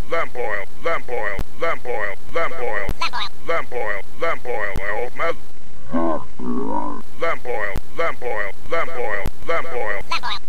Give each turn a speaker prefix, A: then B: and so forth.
A: lamp oil, lamp oil, lamp oil, lamp oil, lamp oil, lamp oil, oil, lamp oil, lamp oil, lamp oil, lamp oil, lamp oil.